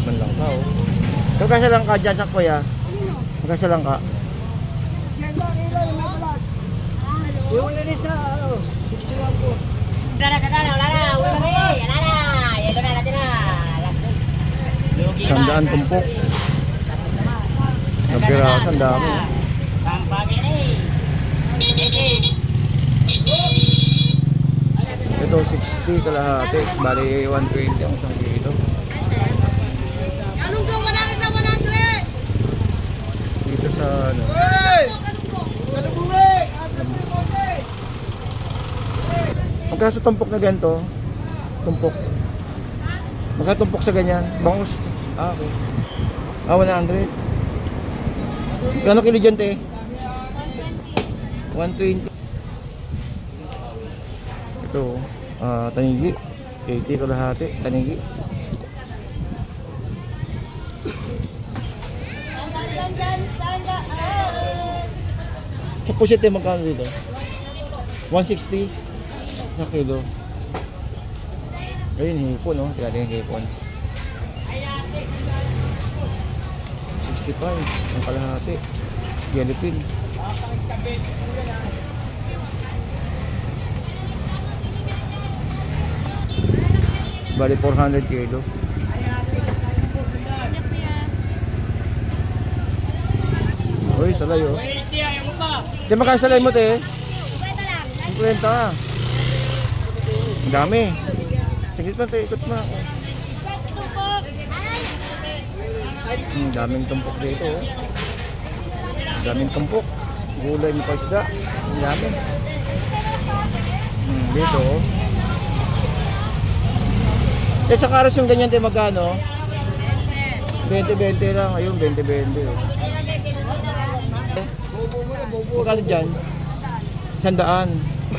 Man lang ka, oh. Magkasa lang ka dyan sa kuya? Magkasa lang ka? Yung linis na, 61 po. Wala na. Yelo na natin na. Sandaan tumpok. Nagpirasan, dami. Pampagin eh. Ito 60 kalahati. Bali 120 ang isang kilo. Anong gawa namin na 100? Dito sa ano. Magkasa tumpok na ganito? Tumpok. Magkatumpok sa ganyan? Bangus. Ah, okay. Ah, 100. Gano'ng kilo dyan, te? 120. Ito, tanigi. 80 kalahati. Tanigi. Sa pusit, te, magkano dito? 160 na kilo. Ayun, hipon, no? Tignan yung hipon. 65 ang kalahati. Yellowfin. Bali 400 kilo. Uy, salay, oh. Di magkano salay mo, te? 50. Ang dami. Sige pa, te, ikot na. Ang daming tumpok dito, oh. Daming tumpok. Gulay ni paisda. Ang dami. Dito, oh. Eh, sa karos yung ganyan, te, magkano? 20-20 lang. Ayun, 20-20, oh. Magkano dyan? 100.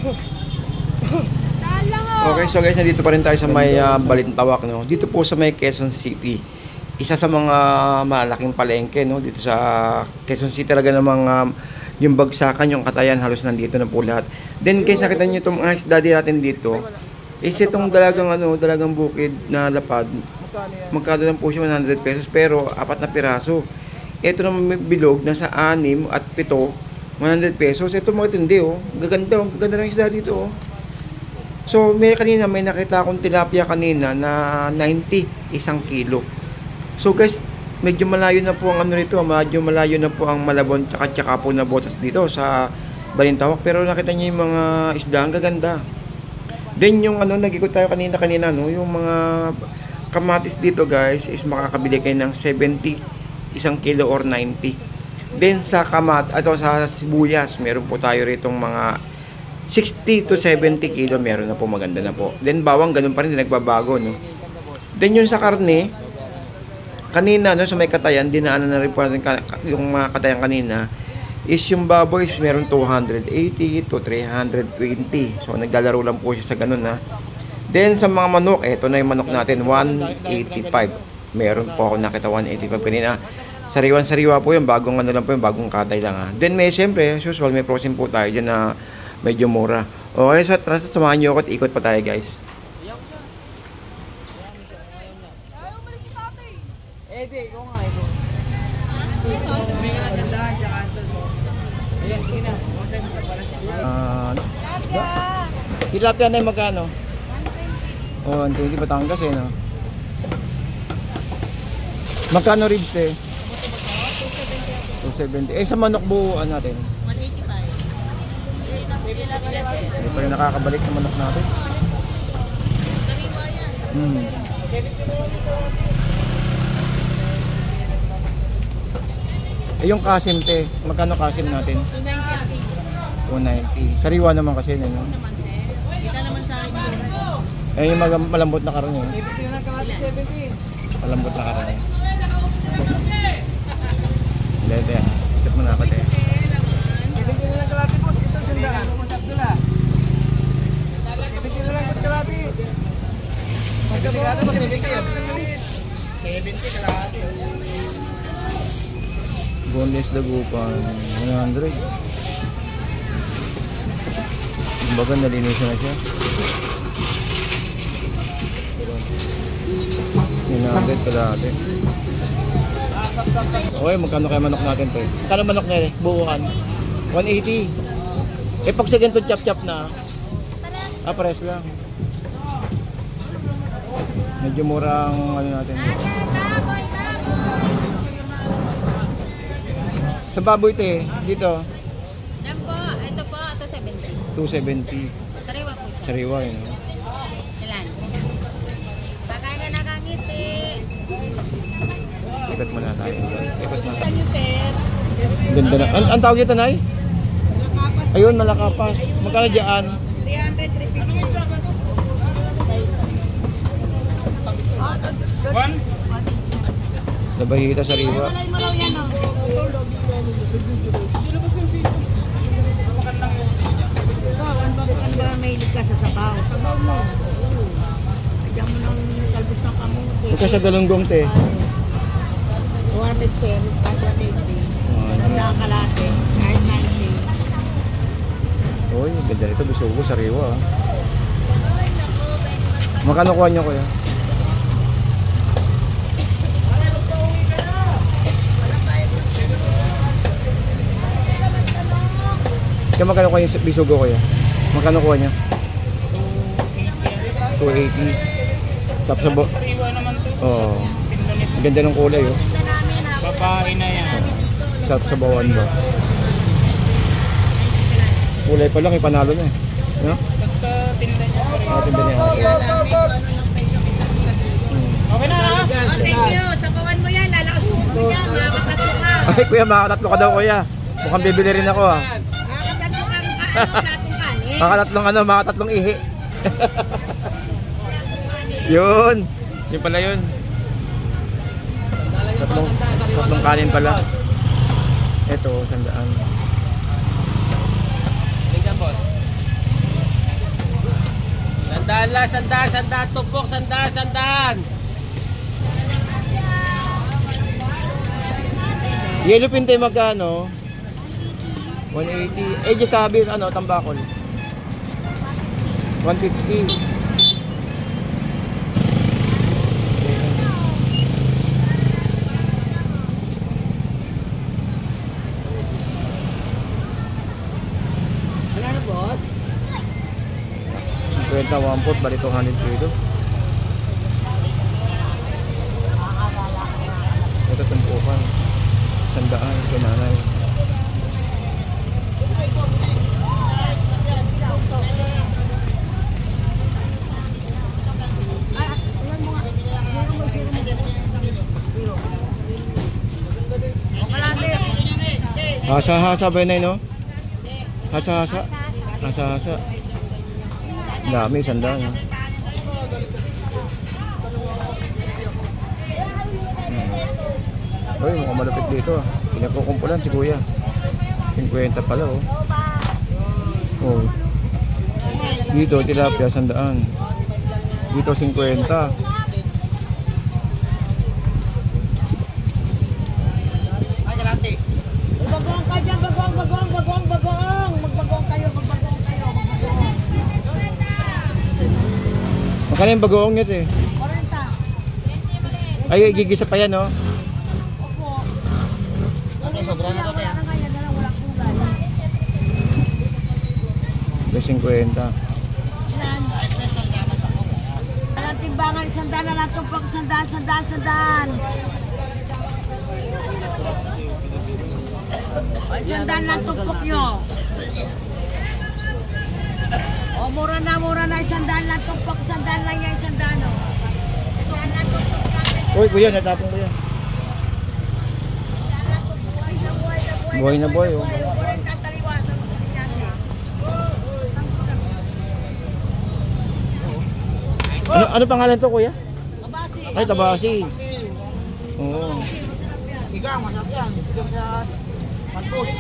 Okay, so guys, nandito pa rin tayo sa may Balintawak, no? Dito po sa may Quezon City. Isa sa mga malaking palengke, no? Dito sa Quezon City talaga namang yung bagsakan, yung katayan, halos nandito na po lahat. Then guys, nakita niyo itong mga isda natin dito. Is itong dalagang bukid na lapad. Magkano lang po siya, 100 pesos, pero 4 na piraso. Ito naman may bilog, nasa 6 at 7, 100 pesos. Ito mga tindi, oh. Gaganda, oh. Gaganda ng isda dito, oh. So, may nakita akong tilapia kanina na 90, 1 kilo. So guys, medyo malayo na po ang ano nito, medyo malayo na po ang Malabon tsaka po na botas dito sa Balintawak. Pero nakita niyo yung mga isda, ang gaganda. Then yung nag-ikot tayo kanina no, yung mga kamatis dito guys is makakabili kayo ng 70, 1 kilo or 90. Then sa sa sibuyas, meron po tayo ritong mga 60 to 70 kilo, meron na po, maganda na po. Then bawang, ganun pa rin, nagbabago, no. Then yung sa karne, kanina, no, sa may katayan, dinaanan na rin po natin yung mga katayan kanina, is yung baboy, meron 280 to 320. So, naglalaro lang po siya sa ganun, ha. Then sa mga manok, eto na yung manok natin, 185. Meron po ako nakita 185 kanina. Sariwan-sariwa po yung bagong lang po yung bagong katay lang, ha. Then may, siyempre, usual, may protein po tayo dyan na medyo mura. Okay, so tara, samahan nyo ako at ikot pa tayo guys. Edi, ikaw nga, ikaw. May ka na sandahan, tsaka antol mo. Ayan, sige na. Masay mo sa pala siya. Tilapia na yung magkano? Oh, 120 Batangas, eh, no? Magkano ribs, eh? 270. Eh, sa manok buuan natin? Hindi pa rin nakakabalik ng manok natin. Eh, yung kasim, te, magkano kasim natin? 290. Sariwa naman kasi yun, no? Kita naman sa akin. Eh, yung malambot na karne. 70 lang kalahati, 70. Malambot na karne. Lede, ha? Ikot mo na ako, te. 70 lang kalahati, boss. Ito, sandaan. Masap nila. 70 lang, boss, kalahati. Magkasigado, boss, 70 kalahati. Boneless dagupan, 100. Kumbaga nalinisan na siya. 900 kalahati. Okay, magkano kaya manok natin to? Magkano manok na eh? Buuhan? 180. Eh pag sa ganito chop-chop na, pares lang. Medyo mura ang ano natin. Sa baboy ito eh, dito. Yan po, ito po, ito 70. 270. Sariwa po siya. Sariwa yun. No? Ilan? Baka nga nakangiti. Ikot mo na tayo. Ikot mo na. Ano, sir? Ganda na. Ang tawag dito, Nay? Ayun, malakapas. Magkano dyan? 300, 350. Nabahita sariwa. Malaw yan, oh. Ano ba mahilig ka sa sabaw? Sabaw mo. Lagyan mo ng kalbos ng kamote. Ito sa galunggong te. 200, sir. Kahit 180. Ang nakakalate. Kahit 90. Uy, ganda nito. Gusto ko sariwa. Ah. Magkano kuha nyo kuya? Kaya magkano kuha yung bisugo kuya? Magkano kuha niya? 280. Tapos sa Oo. Ang ganda ng kulay oh. Babae na yan. Sa bawan ba? Kulay pa lang, ipanalo na eh. No? Basta tinda niya pa rin. Tinda niya. Okay na ha? Oh, thank you. Sabawan mo yan. Lalakas mo yan. Makakatatlo ka. Ay kuya, makakatatlo ka daw kuya. Mukhang bibili rin ako ah. Makakatatlo ka. Sa atong kanin. Makatatlong ihi. Yun. Yun pala yun. Tatlong kanin pala. Ito, 100. Sandaan lang, sandaan, tupok, sandaan. Yellow pinte magkano? 180. Eh, just sabi, ano, tambakol. 150. Wala na, boss? 50, 1 bali 200 kilo. Ito tumpukan. 100 kay nanay. Hasa-hasa ba yun, no? Hasa-hasa. Hasa-hasa. Dami, 100. Uy, mukhang malapit dito. Pinagkukumpulan si kuya. 50 pala, oh. Oh. Dito, tilapia, 100. Dito, 50. Bagong ka dyan, bagong. Magbagong kayo. Magkano yung bagoong nito eh? 40. Ay, gigisa pa yan, oh. Opo. Okay, sobra na to, kaya. May 50. Walang timbangan, 100 na lang tumpak, 100. 100 lang tumpok nyo. O, mura na, 100 lang tumpok, 100 lang yan, 100 no. 100 lang tumpok namin. Uy, kuya, natapong kuya. Buhay na buhay, oh. 40 taliwa sa Pinyasi. Ano pangalan to, kuya? Kabasi. Ay, tabasi. Oo. Sigang, masarap yan. Sigang sa Santos.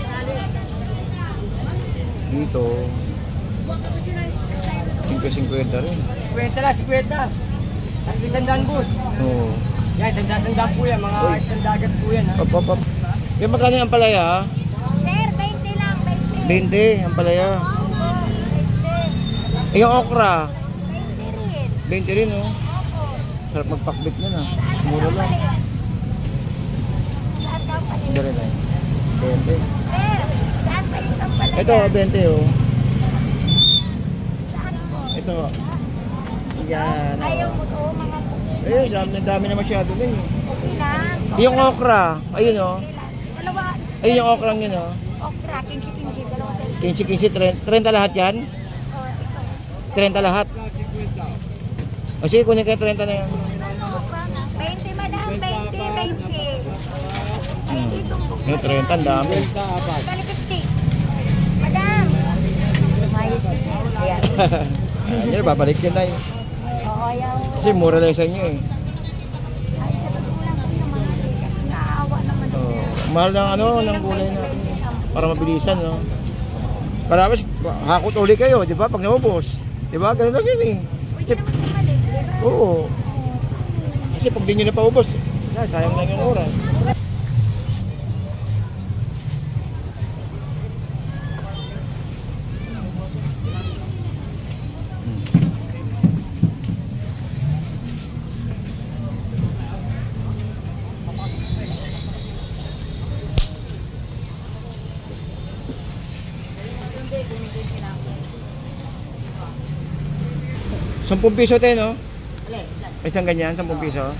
Dito, 50 rin. 50 lang, 50. At isandaan bus. Oo. Yan, sandaan po yan. Mga istandagat po yan ha. Op. Kaya magkano yung ampalaya? Sir, 20 lang, 20. 20, ampalaya. Opo, 20. Eh, yung okra? 20 rin. 20 rin, oh. Opo. Sarap magpakbit na na. Mura lang. Saan ka pa rin? Dali na. 20. Saan pa rin ang palaya? Ito, 20 oh. Saan po? Ito. Yan. Ayaw mo to, mga Dami na masyado din. okay lang. Yung okra. Ayun oh. Okay lang. Dalawa. Ayun yung okrang yun oh. Okra, 15-15, dalawa tayo. 15, 30 lahat yan? Oh, ito. 30 lahat. O sige, kunin kayo 30 na yan. 20, madam. 20. 20 itong bukla. Yung 30, ang dami. Dali 50. Madam. Mayos na sir. Ayan. Yan, babalik yun na Oo, ayaw. Kasi mura lang sa inyo eh. Ay, sa totoo lang po naman. Kasi naawa naman. Mahal ng ano, ng gulay na. Para mabilisan, no? Para mas hakot uli kayo, di ba? Pag naubos. Di ba? Ganun lang yun eh. Pwede naman bumalik, di ba? Oo. Kasi pag di nyo na paubos, sayang lang yung oras. ₱10 tayo, no? Isang ganyan, ₱10.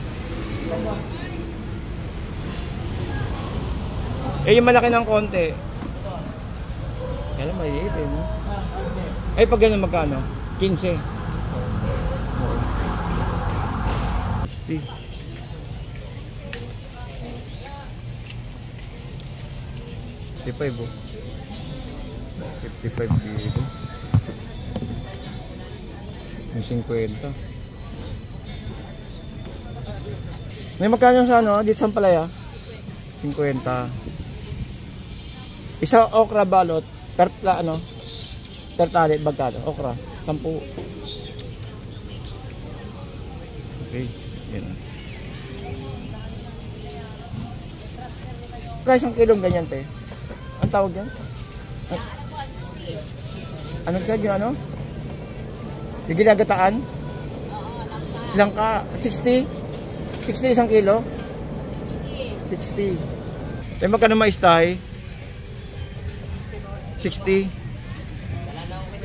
Eh, yung malaki ng konti. Kaya maliit eh, no? Ay, pag ganun magkano? 15. 60. 55 oh. 55 kilo. Yung 50. May magkano sa ano? Dito sa Palaya? 50. Isa okra balot. Per tali, magkano? Okra. 10. Okay. Yan. Kaya isang kilong ganyan, te. Ang tawag yan? Anong tawag yung ano? Yung ginagataan? Ilang ka? 60? 60 isang kilo? 60. Eh magkano mais tayo? 60.